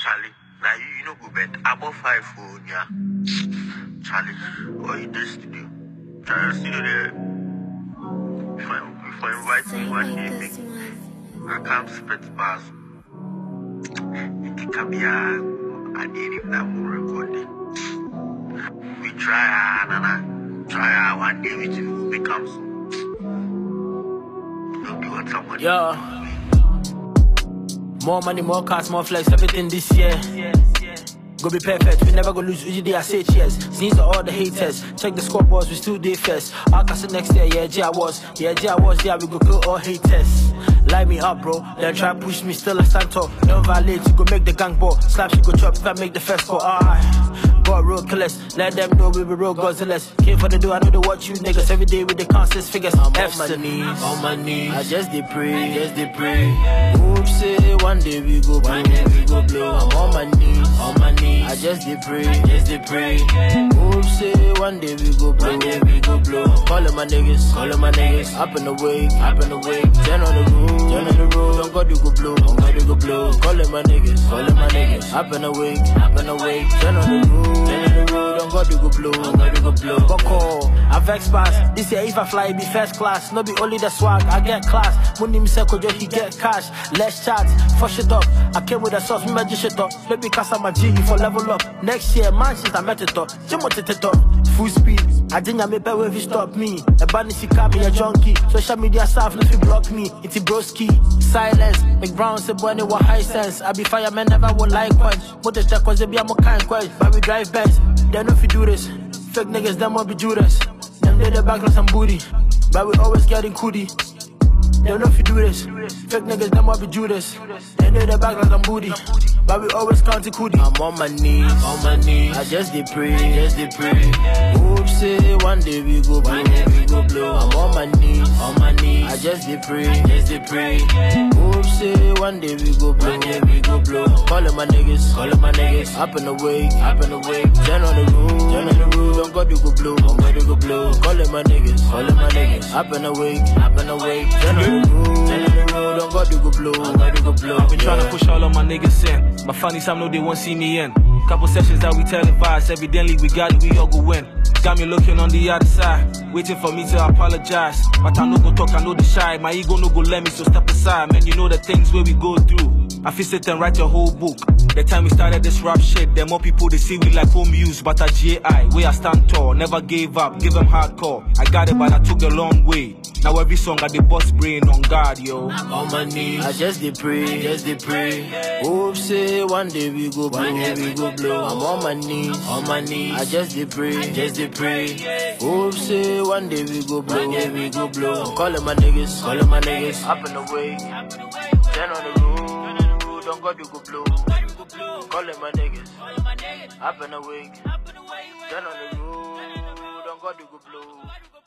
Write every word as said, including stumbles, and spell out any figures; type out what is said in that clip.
Charlie, now you, you know go bet above five phone, yeah. Charlie, what you this to do? Try to see you there. If I, if I invite me one day, I can't spit pass. It can be a, I didn't that more recording. We try, and try one day, which will become so. Don't do what someone. Yeah. More money, more cars, more flex, everything this year. Go be perfect, we never go lose, usually I say cheers. Sneeze to all the haters, check the scoreboards, we still day first. I'll cast next year, yeah, G I was, yeah, G I was, yeah, we go kill all haters. Light me up, bro, then try push me, still a Santo. Don't violate, you go make the gang ball, slap, you go chop, if I make the first call, ah. Got real killers, let them know we be real Godzillas. Came for the do, I know they watch you niggas every day with the conscious figures. I'm on my knees, on my knees, I just dey pray, just dey pray. Hope say one day we go blow, one day we go blow. I'm on my knees, on my knees, I just dey pray, just dey pray. Hope say one day we go blow, one day we go blow. Calling my niggas, calling my niggas, up in the wake, up in the wake. Turn on the road, turn on the road. Don't go to go blow, don't go to go blow. Calling my niggas, calling my niggas, up in the wake, up in the wake. Turn on the road. Then in the road, don't go to go blow, don't go to go blow. Boko, I vex pass. This year if I fly, it be first class. No be only the swag, I get class. Money me say kojo, he get cash. Let's chat, fuck shit up. I came with a sauce, me magic shit up. Let me cast my G for level up. Next year, man, since I met it up. Jimo it up, full speed. I didn't me pay when you stop me. A bunny she call me a junkie. Social media staff, no fi block me. It's a broski. Silence, make brown say boy, what high sense. I be fireman, never would like one. Motor check cause they be a more kind quest. But we drive best, they know if you do this. Fake niggas, them won't be Judas. Them they the back like some booty. But we always getting cootie. They know if you do this. Fake niggas, them won't be Judas. They know the back like some booty. But we always counting cootie. I'm on my knees, on my knees. I just dey pray, just dey pray. Hope say one day we go blow, one day we go blow. I'm on my knees, on my knees. I just dey pray, just dey pray. Hope say one day we go blow, one day we go blow. Calling my niggas, calling my niggas. Up in the wake, up in the wake. Turn on the road, turn on the road. Don't go to go blow, don't go to go blow. Calling my niggas, calling my niggas. Up in the wake, up in the wake. Turn on the road, turn on the road. Don't go to go blow, don't go to go blow. I've been trying to push all of my niggas in. My funny some know they won't see me in. Couple sessions that we televise, evidently we got it, we all go win. Got me looking on the other side, waiting for me to apologize. But I no go talk, I know the shy. My ego no go let me, so step aside. Man, you know the things where we go through. I feel sit and write your whole book. The time we started this rap shit, the more people they see we like home use. But at G A I, where I stand tall, never gave up, give them hardcore. I got it, but I took the long way. Now every song got the boss brain on guard, yo. On my knees, I just dey pray, just dey pray. Hope say one day we go blow, one day we go blow. I'm on my knees, on my knees. I just dey pray, just dey pray. Hope say one day we go blow, one day we go blow. I'm calling my niggas, calling my niggas. Up in the way, turn on the road, don't go to go blow. Calling my niggas, up in the way, turn on the road, don't go to go blow.